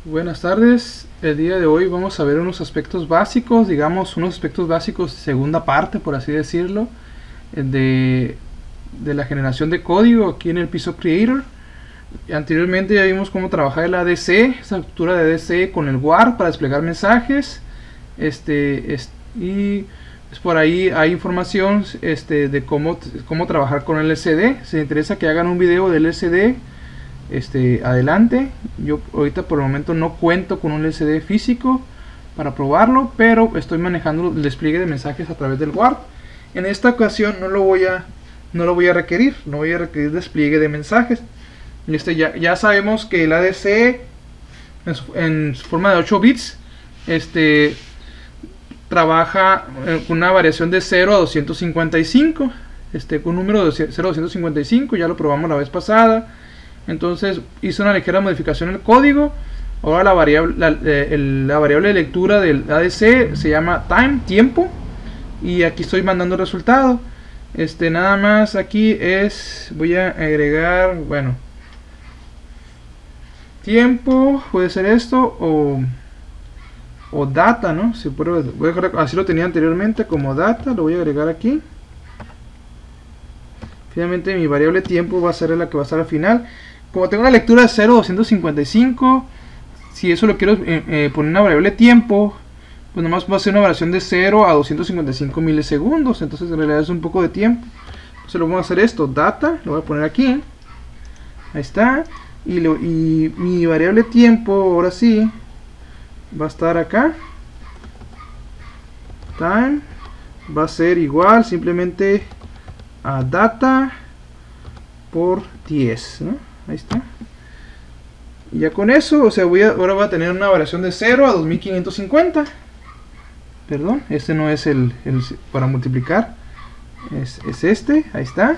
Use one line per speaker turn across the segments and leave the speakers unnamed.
Buenas tardes, el día de hoy vamos a ver unos aspectos básicos, digamos unos aspectos básicos, segunda parte por así decirlo, de la generación de código aquí en el Piso Creator. Anteriormente ya vimos cómo trabajar el ADC, esa estructura de ADC con el Word para desplegar mensajes, y pues por ahí hay información de cómo trabajar con el LCD. Si les interesa que hagan un video del LCD, adelante. Yo ahorita por el momento no cuento con un LCD físico para probarlo, pero estoy manejando el despliegue de mensajes a través del Word. En esta ocasión no lo voy a requerir, no voy a requerir despliegue de mensajes. Ya sabemos que el ADC en forma de 8 bits trabaja con una variación de 0 a 255, con un número de 0 a 255, ya lo probamos la vez pasada. Entonces hice una ligera modificación en el código. Ahora la variable de lectura del ADC se llama tiempo, y aquí estoy mandando el resultado. Nada más aquí voy a agregar, bueno, tiempo, puede ser esto o data, ¿no? Si puedo, así lo tenía anteriormente como data, lo voy a agregar aquí. Finalmente mi variable tiempo va a ser la que va a estar al final. Como tengo una lectura de 0 a 255, si eso lo quiero poner una variable tiempo, pues nomás va a ser una variación de 0 a 255 milisegundos. Entonces en realidad es un poco de tiempo. Entonces lo vamos a hacer esto, data, lo voy a poner aquí. Ahí está. Y mi variable tiempo, ahora sí, va a estar acá. Time va a ser igual simplemente a data por 10, ¿no? Ahí está. Y ya con eso, o sea, ahora voy a tener una variación de 0 a 2550. Perdón, este no es el para multiplicar. Es este, ahí está.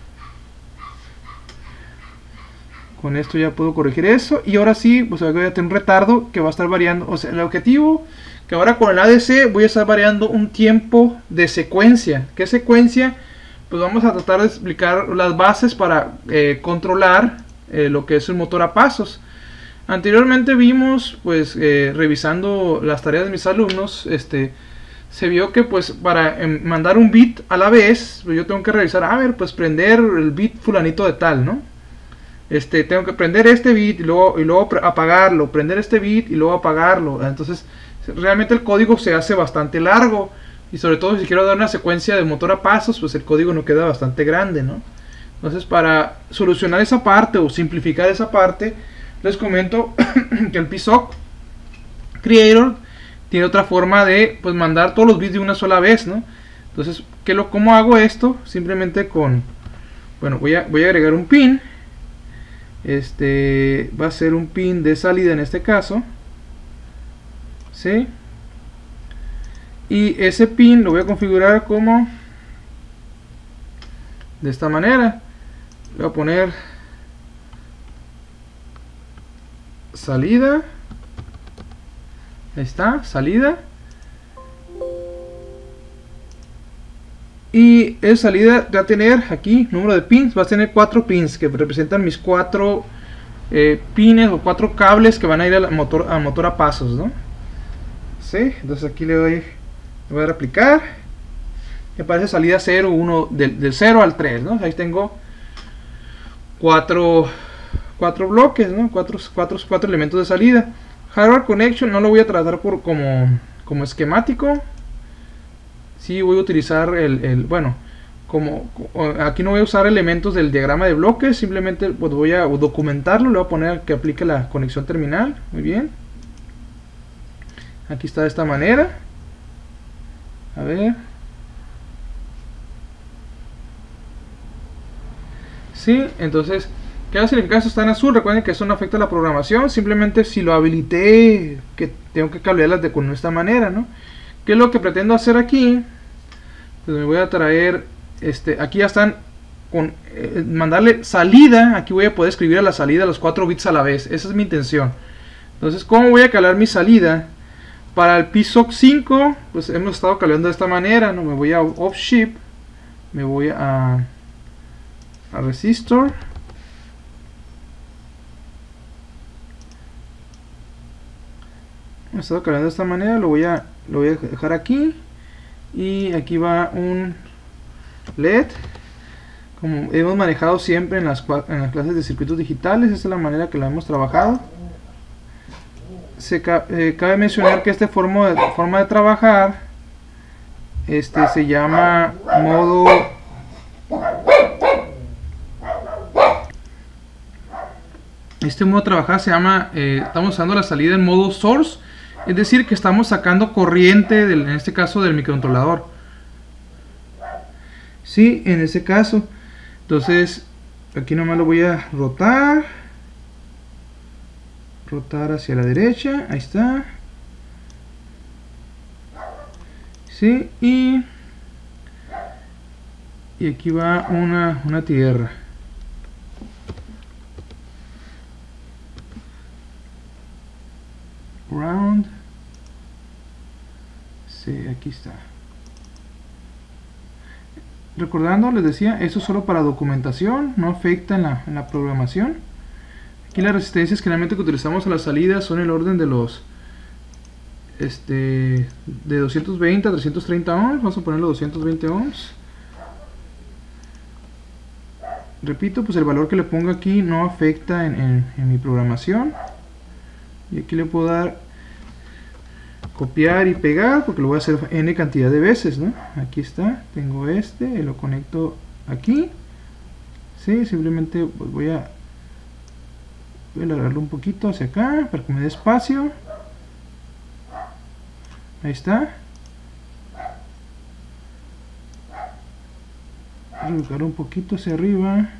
Con esto ya puedo corregir eso. Y ahora sí, pues voy a tener un retardo que va a estar variando. O sea, el objetivo que ahora con el ADC voy a estar variando un tiempo de secuencia. ¿Qué secuencia? Pues vamos a tratar de explicar las bases para controlar lo que es el motor a pasos. Anteriormente vimos, pues revisando las tareas de mis alumnos, se vio que pues para mandar un bit a la vez, pues yo tengo que revisar, a ver, pues prender el bit fulanito de tal, ¿no? Tengo que prender este bit y luego apagarlo, prender este bit y luego apagarlo. Entonces realmente el código se hace bastante largo. Y sobre todo si quiero dar una secuencia de motor a pasos, pues el código no queda bastante grande, ¿no? Entonces para solucionar esa parte o simplificar esa parte, les comento que el PSOC Creator tiene otra forma de pues mandar todos los bits de una sola vez, ¿no? Entonces, ¿cómo hago esto? Simplemente bueno, voy a agregar un pin. Va a ser un pin de salida en este caso, ¿sí? Y ese pin lo voy a configurar como de esta manera. Voy a poner salida. Ahí está, salida. Y el salida va a tener aquí número de pins. Va a tener 4 pins que representan mis 4 pines o 4 cables que van a ir al motor a pasos, ¿no? ¿Sí? Entonces aquí le voy a dar aplicar. Me aparece salida 0, 1, del 0 al 3, ¿no? Ahí tengo 4 bloques, ¿no? 4 elementos de salida. Hardware connection no lo voy a tratar como esquemático. Sí voy a utilizar bueno, aquí no voy a usar elementos del diagrama de bloques, simplemente pues voy a documentarlo. Le voy a poner que aplique la conexión terminal. Muy bien. Aquí está de esta manera. A ver. Sí, entonces queda si el caso está en azul. Recuerden que eso no afecta a la programación. Simplemente si lo habilité, que tengo que cablearlas con esta manera, ¿no? ¿Qué es lo que pretendo hacer aquí? Pues me voy a traer, aquí ya están con mandarle salida. Aquí voy a poder escribir a la salida los 4 bits a la vez. Esa es mi intención. Entonces, ¿cómo voy a calar mi salida? Para el PSOC 5, pues hemos estado calando de esta manera, ¿no? Me voy a Offship, me voy a Resistor, He estado cargando de esta manera, lo voy a dejar aquí. Y aquí va un LED. Como hemos manejado siempre en las clases de circuitos digitales, esta es la manera que la hemos trabajado. Cabe mencionar que esta forma de trabajar se llama modo de trabajar se llama estamos usando la salida en modo source, es decir que estamos sacando corriente en este caso del microcontrolador. Sí, en ese caso. Entonces aquí nomás lo voy a rotar hacia la derecha, ahí está. Sí, y aquí va una tierra. Round. Sí, aquí está. Recordando, les decía, esto es solo para documentación, no afecta en la programación. Aquí las resistencias generalmente que utilizamos a la salida son el orden de los de 220 a 330 ohms. Vamos a ponerlo 220 ohms. Repito, pues el valor que le ponga aquí no afecta en mi programación. Y aquí le puedo dar copiar y pegar porque lo voy a hacer n cantidad de veces, ¿no? Aquí está, tengo y lo conecto aquí. Sí, simplemente pues voy a alargarlo un poquito hacia acá para que me dé espacio. Ahí está. Reducir un poquito hacia arriba.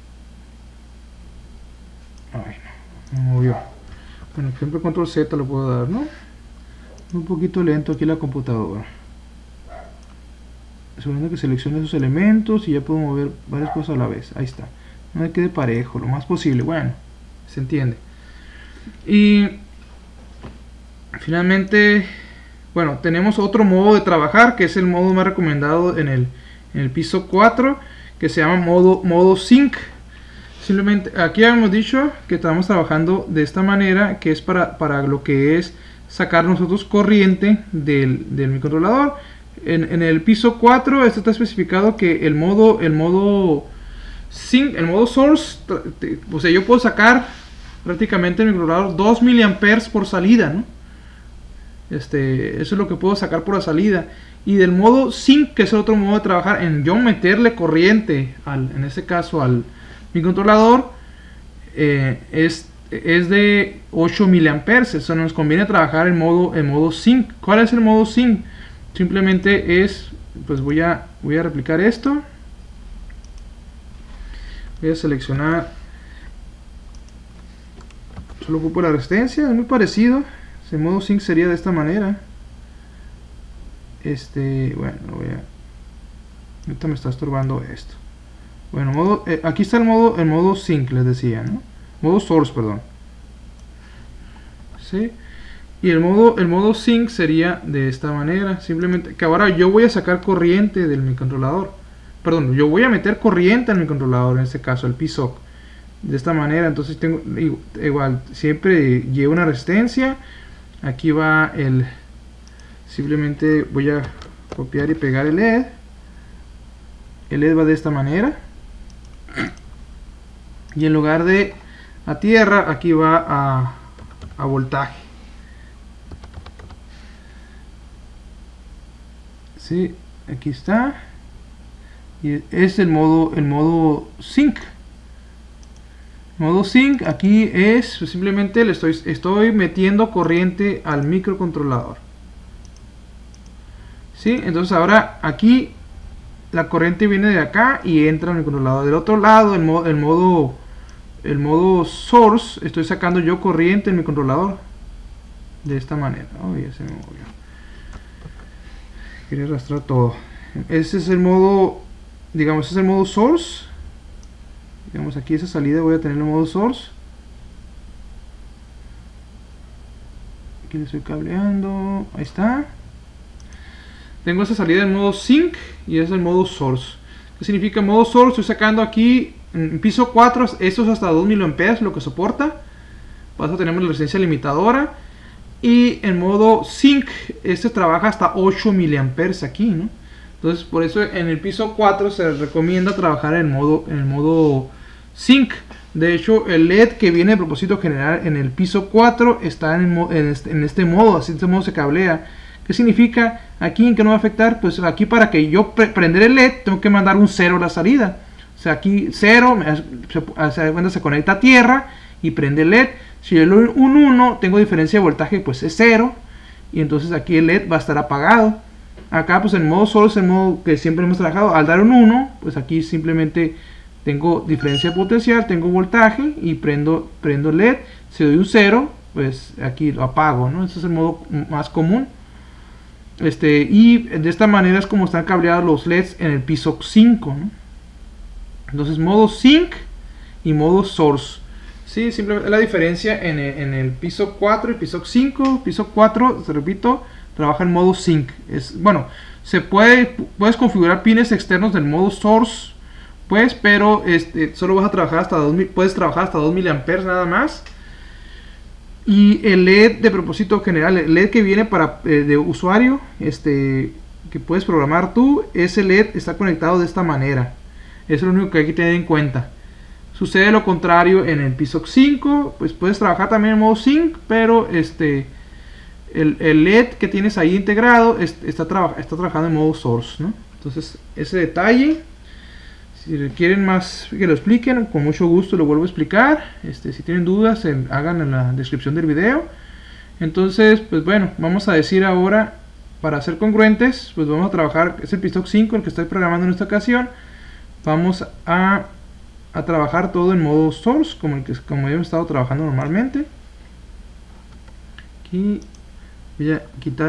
Ay, no me movió. Bueno, siempre control Z lo puedo dar, ¿no? Un poquito lento aquí la computadora. Asegurando que seleccione esos elementos y ya puedo mover varias cosas a la vez. Ahí está. No me quede parejo, lo más posible. Bueno, se entiende. Y finalmente, bueno, tenemos otro modo de trabajar que es el modo más recomendado en el piso 4, que se llama modo sync. Simplemente aquí habíamos dicho que estamos trabajando de esta manera, que es para lo que es sacar nosotros corriente del microcontrolador. En el piso 4 esto está especificado que el modo sync, el modo source, o sea, yo puedo sacar prácticamente el microcontrolador 2 mA por salida, ¿no? Eso es lo que puedo sacar por la salida. Y del modo sync, que es el otro modo de trabajar, en yo meterle corriente en este caso al microcontrolador, es de 8 mA. Eso nos conviene trabajar en modo sync. ¿Cuál es el modo sync? Simplemente es, pues voy a replicar esto. Voy a seleccionar, solo ocupo la resistencia, es muy parecido. El modo sync sería de esta manera. Bueno, ahorita me está estorbando esto. Bueno, aquí está el modo sync, les decía, ¿no? Modo source, perdón. ¿Sí? Y el modo sync sería de esta manera. Simplemente que ahora yo voy a sacar corriente del microcontrolador. Perdón, yo voy a meter corriente al microcontrolador, en este caso, el PSOC. De esta manera, entonces tengo igual, siempre llevo una resistencia. Aquí va simplemente voy a copiar y pegar el LED. El LED va de esta manera. Y en lugar de a tierra, aquí va a voltaje. Sí, aquí está. Y es el modo sync. Modo sync aquí es simplemente le estoy metiendo corriente al microcontrolador. ¿Sí? Entonces ahora aquí la corriente viene de acá y entra al microcontrolador. Del otro lado, el modo source, estoy sacando yo corriente en mi controlador de esta manera. Oh, ya se me movió. Quería arrastrar todo. Ese es el modo, digamos, ese es el modo source. Digamos, aquí esa salida voy a tener el modo source. Aquí le estoy cableando. Ahí está. Tengo esa salida en modo sync y es el modo source. ¿Qué significa modo source? Estoy sacando aquí en piso 4, esto es hasta 2 mA lo que soporta. Para eso tenemos la resistencia limitadora. Y en modo sync, este trabaja hasta 8 miliamperes aquí, ¿no? Entonces por eso en el piso 4 se recomienda trabajar en el modo sync. De hecho, el LED que viene de propósito general en el piso 4 está en este modo, así de este modo se cablea. ¿Qué significa? Aquí en qué no va a afectar, pues aquí para que yo prender el LED tengo que mandar un 0 a la salida. O sea, aquí 0, se conecta a tierra y prende el LED. Si yo le doy un 1, tengo diferencia de voltaje, pues es 0. Y entonces aquí el LED va a estar apagado. Acá pues en modo solo es el modo que siempre hemos trabajado. Al dar un 1, pues aquí simplemente tengo diferencia potencial, tengo voltaje y prendo el LED. Si doy un 0, pues aquí lo apago, ¿no? Ese es el modo más común. Y de esta manera es como están cableados los LEDs en el piso 5, ¿no? Entonces modo sync y modo source. Sí, simplemente la diferencia en el piso 4 y piso 5. Piso 4, te repito, trabaja en modo sync. Bueno, puedes configurar pines externos del modo source, pues, pero solo vas a trabajar hasta 2000, puedes trabajar hasta 2 miliamperes nada más. Y el LED de propósito general, el LED que viene de usuario, que puedes programar tú, ese LED está conectado de esta manera. Eso es lo único que hay que tener en cuenta. Sucede lo contrario en el piso 5, pues puedes trabajar también en modo sync, pero el LED que tienes ahí integrado está trabajando en modo source, ¿no? Entonces ese detalle, si quieren más que lo expliquen, con mucho gusto lo vuelvo a explicar. Si tienen dudas, hagan en la descripción del video. Entonces, pues bueno, vamos a decir ahora, para ser congruentes, pues vamos a trabajar, es el piso 5 el que estoy programando en esta ocasión. Vamos a trabajar todo en modo source, como hemos estado trabajando normalmente. Aquí voy a quitar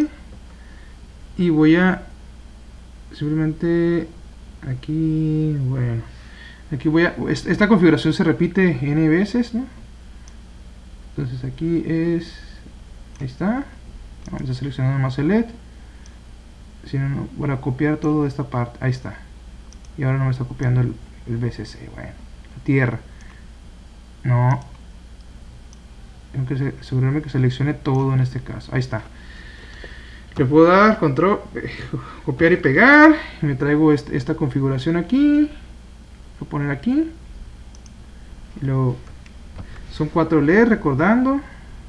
y voy a simplemente aquí, bueno, aquí esta configuración se repite n veces, ¿no? Entonces aquí ahí está. Vamos a seleccionar más el LED, si no, para copiar todo esta parte, ahí está. Y ahora no me está copiando el VCC, bueno, la tierra. No, tengo que asegurarme que seleccione todo en este caso, ahí está. Le puedo dar control, copiar y pegar, y me traigo esta configuración aquí, voy a poner aquí, y luego son 4 LEDs, recordando.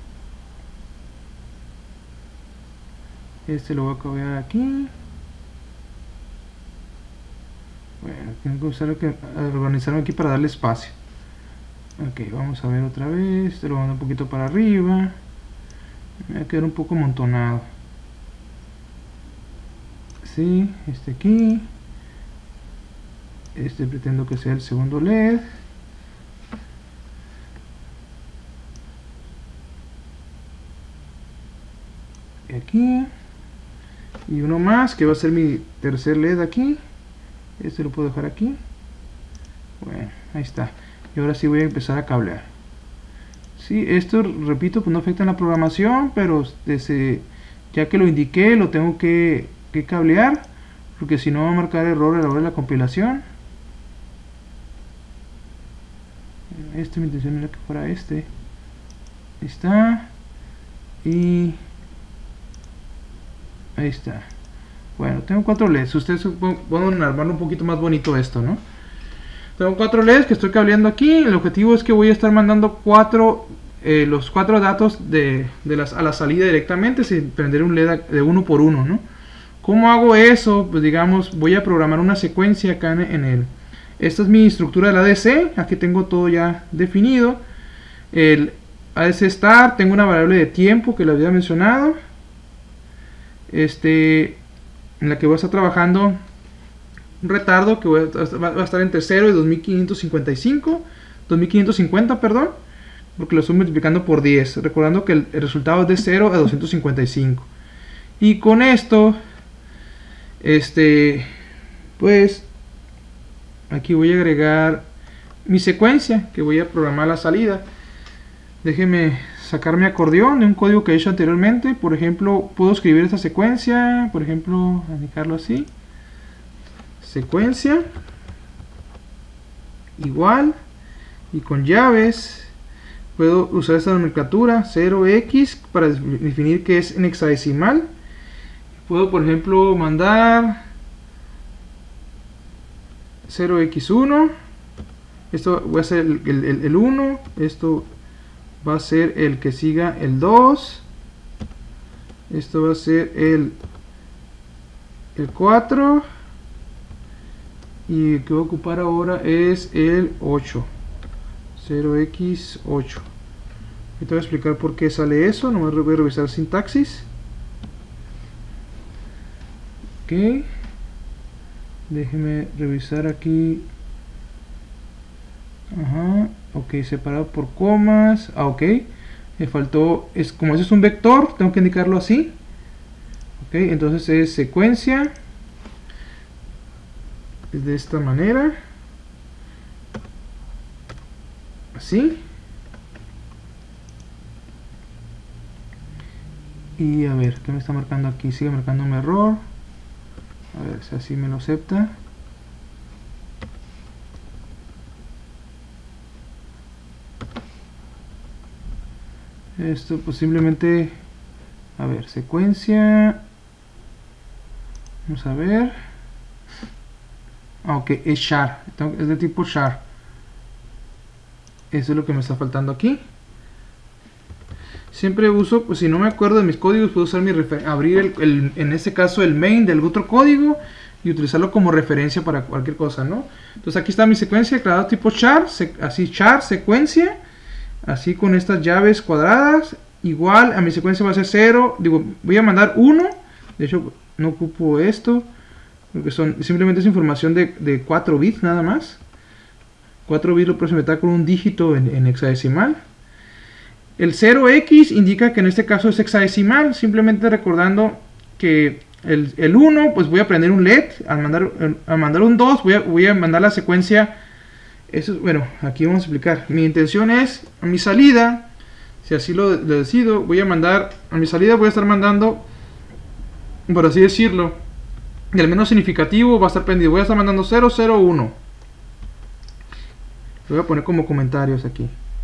Lo voy a copiar aquí. Bueno, tengo que organizarme aquí para darle espacio. Ok, vamos a ver otra vez. Lo mando un poquito para arriba. Me va a quedar un poco amontonado. Sí, aquí. Pretendo que sea el segundo LED. Y aquí. Y uno más que va a ser mi tercer LED aquí. Lo puedo dejar aquí. Bueno, ahí está. Y ahora sí voy a empezar a cablear. Sí, esto, repito, pues no afecta en la programación, pero ya que lo indiqué, lo tengo que cablear, porque si no va a marcar error a la hora de la compilación. Mi intención era que fuera Ahí está. Y ahí está. Bueno, tengo 4 LEDs. Ustedes pueden armarlo un poquito más bonito esto, ¿no? Tengo 4 LEDs que estoy cableando aquí. El objetivo es que voy a estar mandando los 4 datos a la salida directamente, sin prender un LED de uno por uno, ¿no? ¿Cómo hago eso? Pues digamos, voy a programar una secuencia acá esta es mi estructura del ADC. Aquí tengo todo ya definido. El ADC start, tengo una variable de tiempo que les había mencionado. En la que voy a estar trabajando un retardo que va a estar entre 0 y 2550, perdón, porque lo estoy multiplicando por 10, recordando que el resultado es de 0 a 255. Y con esto, pues aquí voy a agregar mi secuencia que voy a programar la salida. Déjenme sacar mi acordeón de un código que he hecho anteriormente. Por ejemplo, puedo escribir esta secuencia, por ejemplo, indicarlo así: secuencia igual, y con llaves puedo usar esta nomenclatura 0x para definir que es en hexadecimal. Puedo, por ejemplo, mandar 0x1. Esto va a ser el 1. Esto va a ser el que siga el 2. Esto va a ser el 4. Y el que voy a ocupar ahora es el 8. 0x8. Ahorita voy a explicar por qué sale eso. Nomás voy a revisar sintaxis. Ok. Déjeme revisar aquí. Ajá. Ok, separado por comas. Ah, ok. Me faltó. Como ese es un vector, tengo que indicarlo así. Ok, entonces es secuencia. Es de esta manera. Así. Y a ver, ¿qué me está marcando aquí? Sigue marcando un error. A ver si así me lo acepta. Esto pues simplemente, a ver, secuencia. Vamos a ver. Ah, ok, es char. Es de tipo char. Eso es lo que me está faltando aquí. Siempre uso, pues si no me acuerdo de mis códigos, puedo usar abrir en este caso el main del otro código y utilizarlo como referencia para cualquier cosa, ¿no? Entonces aquí está mi secuencia declarada tipo char, así char, secuencia, así con estas llaves cuadradas, igual a mi secuencia va a ser 0, digo, voy a mandar 1, de hecho no ocupo esto, porque simplemente es información de 4 bits nada más. 4 bits lo puedo representar con un dígito en hexadecimal. El 0x indica que en este caso es hexadecimal, simplemente recordando que el 1, pues voy a prender un LED, al mandar un 2 voy a mandar la secuencia. Eso, bueno, aquí vamos a explicar. Mi intención es, a mi salida, si así lo decido, a mi salida voy a estar mandando, por así decirlo, y al menos significativo va a estar prendido, voy a estar mandando 001. Lo voy a poner como comentarios aquí.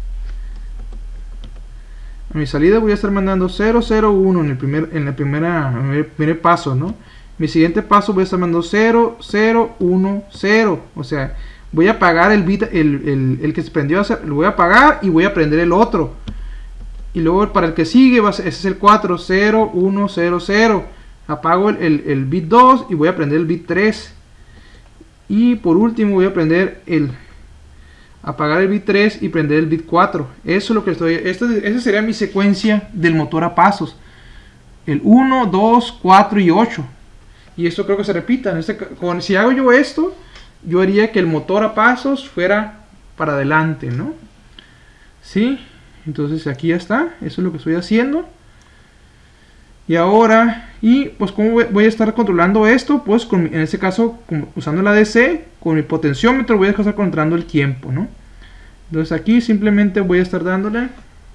A mi salida voy a estar mandando 001 en el primer paso, ¿no? Mi siguiente paso voy a estar mandando 0010. O sea, voy a apagar el bit, el que se prendió, lo voy a apagar y voy a prender el otro. Y luego para el que sigue, ese es el 40100. Apago el bit 2 y voy a prender el bit 3. Y por último voy a prender apagar el bit 3 y prender el bit 4. Eso es lo que esa sería mi secuencia del motor a pasos. El 1, 2, 4 y 8. Y esto creo que se repita. Si hago yo esto, yo haría que el motor a pasos fuera para adelante, ¿no? ¿Sí? Entonces aquí ya está. Eso es lo que estoy haciendo. Y ahora, pues ¿cómo voy a estar controlando esto? Pues en este caso, usando la DC, con mi potenciómetro voy a estar controlando el tiempo, ¿no? Entonces aquí simplemente voy a estar dándole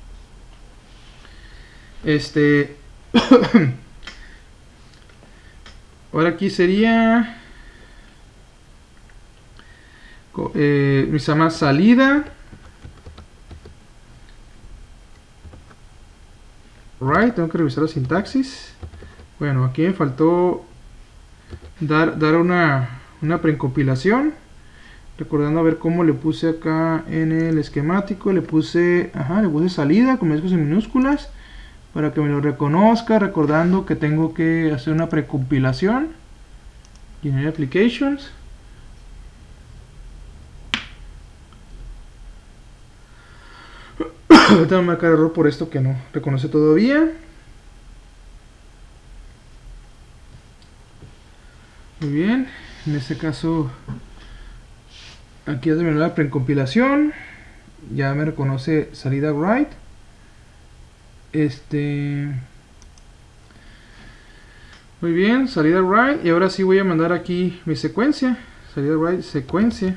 ahora aquí sería se llama salida, right, tengo que revisar la sintaxis. Bueno, aquí me faltó dar una precompilación, recordando a ver cómo le puse acá en el esquemático, le puse salida con mayúsculas y minúsculas para que me lo reconozca, recordando que tengo que hacer una precompilación. Generate applications. Ahorita me va a marcar error por esto que no reconoce todavía. Muy bien, en este caso aquí ya terminó la precompilación, ya me reconoce salida right. Muy bien, salida right, y ahora sí voy a mandar aquí mi secuencia, salida right, secuencia.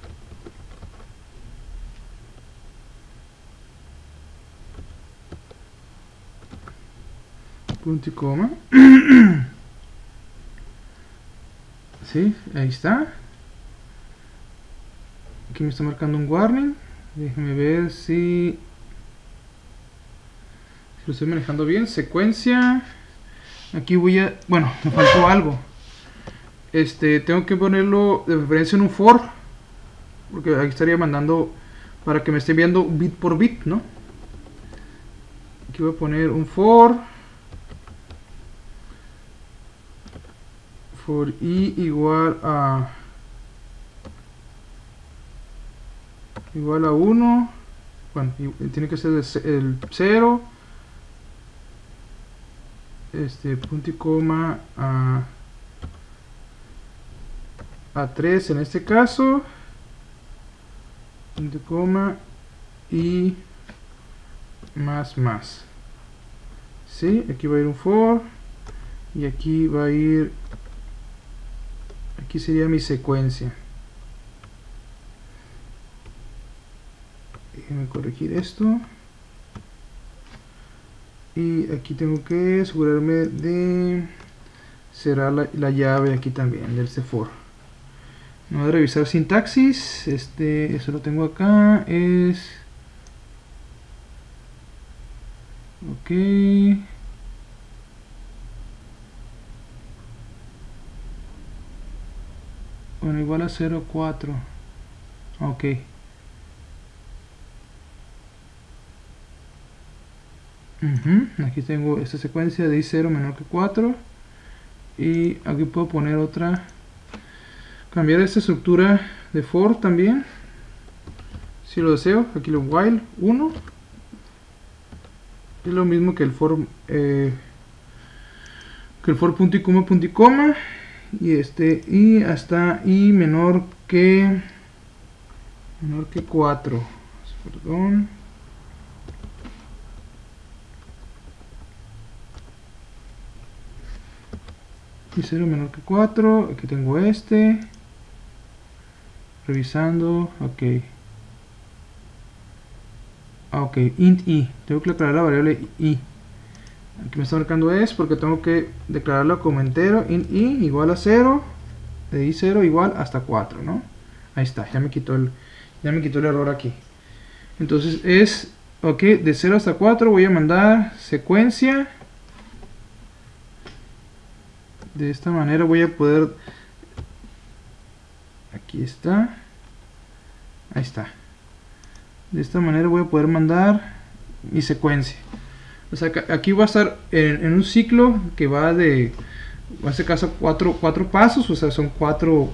Punto y coma. Sí, ahí está. Aquí me está marcando un warning. Déjenme ver si lo estoy manejando bien. Secuencia. Aquí voy a... Bueno, me faltó algo. Tengo que ponerlo de preferencia en un for, porque aquí estaría mandando para que me esté viendo bit por bit, ¿no? Aquí voy a poner un for i igual a 1. Bueno, tiene que ser el 0, punto y coma a 3 en este caso, punto y coma y más. ¿Sí? Aquí va a ir un for y aquí va a ir, aquí sería mi secuencia. Déjenme corregir esto. Y aquí tengo que asegurarme de cerrar la llave aquí también del for. No voy a revisar sintaxis. Eso lo tengo acá. Es ok. Bueno, igual a 0,4. Ok. Aquí tengo esta secuencia de i0 menor que 4. Y aquí puedo poner otra. Cambiar esta estructura de for también. Si lo deseo. Aquí lo while 1. Es lo mismo que el for. Punto y coma. Y hasta i menor que 4. Perdón. Y 0 menor que 4. Aquí tengo revisando. Ok. Ok, int i. Tengo que declarar la variable i. Aquí me está marcando porque tengo que declararlo como entero. Int i igual a 0. De i0 igual hasta 4, ¿no? Ahí está, ya me quitó el error aquí. Entonces es, ok, de 0 hasta 4 voy a mandar secuencia. De esta manera voy a poder, aquí está, ahí está. De esta manera voy a poder mandar mi secuencia. O sea, aquí va a estar en un ciclo que va de, en este caso, 4 pasos. O sea, son 4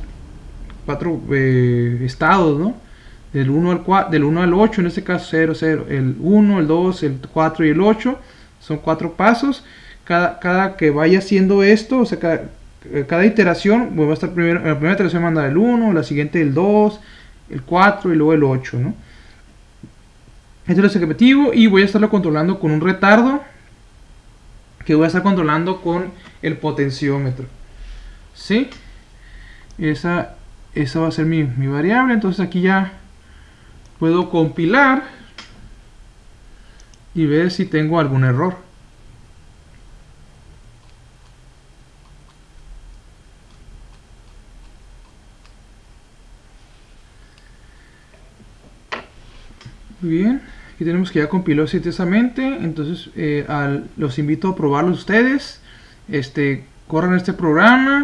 estados, ¿no? Del 1 al 8, en este caso 0, 0. El 1, el 2, el 4 y el 8. Son 4 pasos. Cada que vaya haciendo esto, o sea, cada iteración, va a estar primero, en la primera iteración manda el 1, la siguiente el 2, el 4 y luego el 8, ¿no? Este es el objetivo y voy a estarlo controlando con un retardo que voy a estar controlando con el potenciómetro. ¿Sí? Esa va a ser mi variable. Entonces aquí ya puedo compilar y ver si tengo algún error. Muy bien, aquí tenemos que ya compiló exitosamente. Entonces los invito a probarlo ustedes. Corran este programa,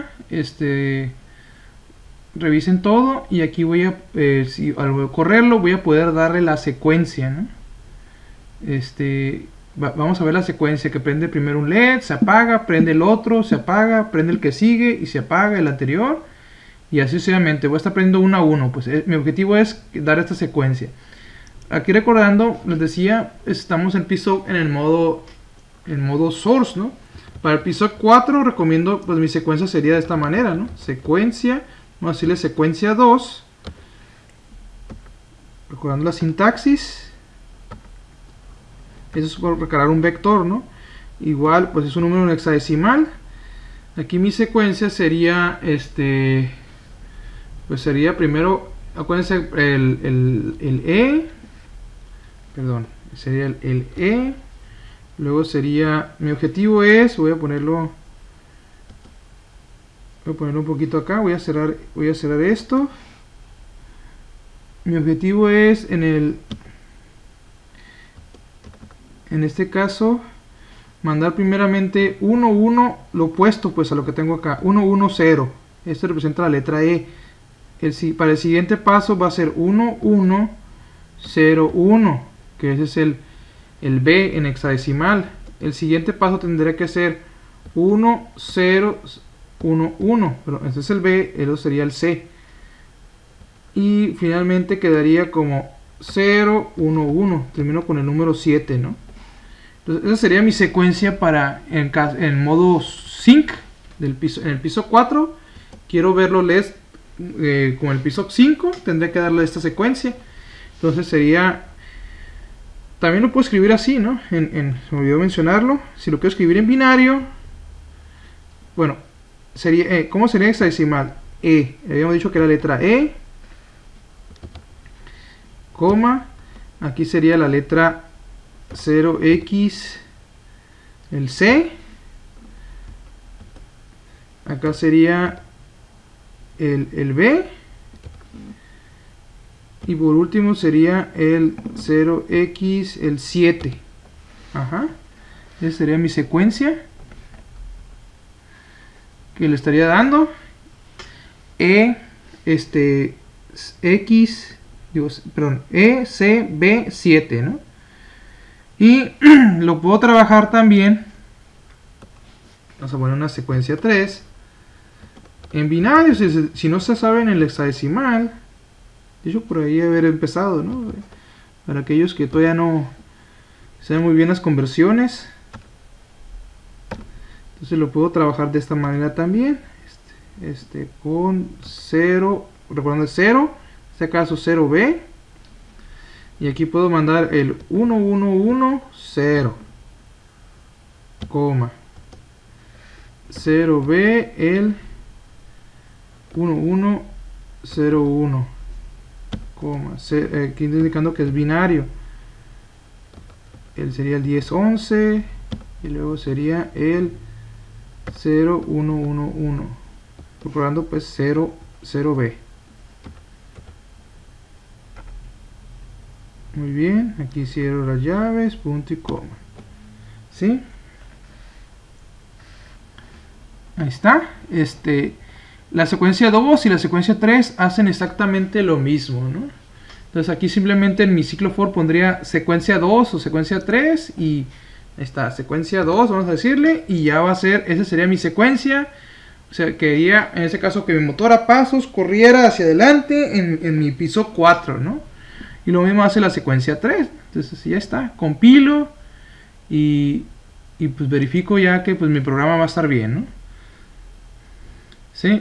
revisen todo y aquí voy a, al correrlo voy a poder darle la secuencia, ¿no? Vamos a ver la secuencia que prende primero un LED, se apaga, prende el otro, se apaga, prende el que sigue y se apaga el anterior y así sucesivamente. Voy a estar prendiendo uno a uno. Pues mi objetivo es dar esta secuencia. Aquí recordando, les decía, estamos en PSOC en el modo source, ¿no? Para el PSOC 4 recomiendo, pues mi secuencia sería de esta manera, ¿no? Secuencia, vamos a decirle secuencia 2. Recordando la sintaxis. Eso es por recargar un vector, ¿no? Igual, pues es un número hexadecimal. Aquí mi secuencia sería, pues sería primero, acuérdense, el E. Perdón, sería el E. Luego sería, mi objetivo es, voy a ponerlo un poquito acá, voy a cerrar esto. Mi objetivo es en este caso mandar primeramente 1, 1, lo opuesto pues a lo que tengo acá, 1, 1, 0. Esto representa la letra E. Para el siguiente paso va a ser 1, 1, 0, 1, que ese es el B en hexadecimal. El siguiente paso tendría que ser 1, 0, 1, 1, pero ese es el B, eso sería el C. Y finalmente quedaría como 0, 1, 1. Termino con el número 7, ¿no? Entonces esa sería mi secuencia para en modo sync del piso. En el piso 4 quiero verlo LED con el piso 5, tendré que darle esta secuencia. Entonces sería, también lo puedo escribir así, ¿no? Se me olvidó mencionarlo. Si lo quiero escribir en binario, bueno, sería, ¿cómo sería hexadecimal? Habíamos dicho que era letra E, coma, aquí sería la letra 0x, el C, acá sería el B, y por último sería el 0x, el 7. Ajá, esa sería mi secuencia que le estaría dando. E, C, B, 7, ¿no? Y lo puedo trabajar también. Vamos a poner una secuencia 3 en binario, si no se sabe en el hexadecimal. De hecho, por ahí haber empezado, ¿no? Para aquellos que todavía no saben muy bien las conversiones. Entonces lo puedo trabajar de esta manera también. Con 0, recordando el 0, en este caso 0B. Y aquí puedo mandar el 1, 1, 1, 0, coma, 0B, el 1, 1, 0, 1, coma, aquí indicando que es binario. Sería el 10, 11, y luego sería el 0, 1, 1, 1, recordando pues 0, 0B. Muy bien, aquí cierro las llaves, punto y coma. ¿Sí? Ahí está. La secuencia 2 y la secuencia 3 hacen exactamente lo mismo, ¿no? Entonces aquí simplemente en mi ciclo for pondría secuencia 2 o secuencia 3 y ahí está, secuencia 2, vamos a decirle, y ya va a ser, esa sería mi secuencia. O sea, quería en ese caso que mi motor a pasos corriera hacia adelante en mi piso 4, ¿no? Y lo mismo hace la secuencia 3. Entonces ya está, compilo y pues verifico ya que pues mi programa va a estar bien, ¿no? ¿Sí?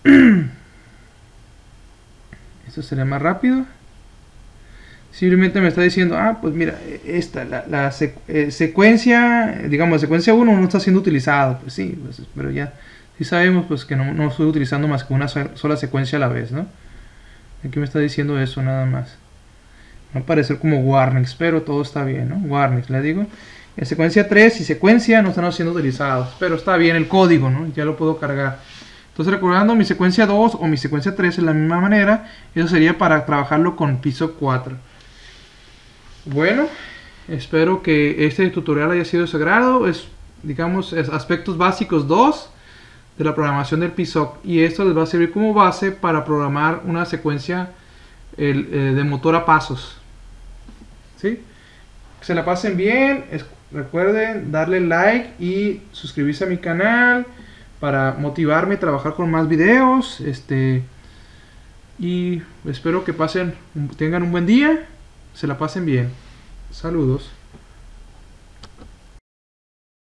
Esto sería más rápido. Simplemente me está diciendo, pues mira, la secuencia, digamos, secuencia 1 no está siendo utilizado. Pues sí, pues, pero ya sí sabemos pues que no estoy utilizando más que una sola secuencia a la vez, ¿no? Aquí me está diciendo eso nada más. Va a aparecer como warnings, pero todo está bien, ¿no? Warnings, le digo. En secuencia 3 y secuencia no están siendo utilizados, pero está bien el código, ¿no? Ya lo puedo cargar. Entonces, recordando, mi secuencia 2 o mi secuencia 3 es la misma manera. Eso sería para trabajarlo con piso 4. Bueno, espero que este tutorial haya sido de su agrado. Digamos, aspectos básicos 2 de la programación del PSOC. Y esto les va a servir como base para programar una secuencia de motor a pasos. ¿Sí? Que se la pasen bien. Recuerden darle like y suscribirse a mi canal para motivarme a trabajar con más videos. Y espero que tengan un buen día. Se la pasen bien. Saludos.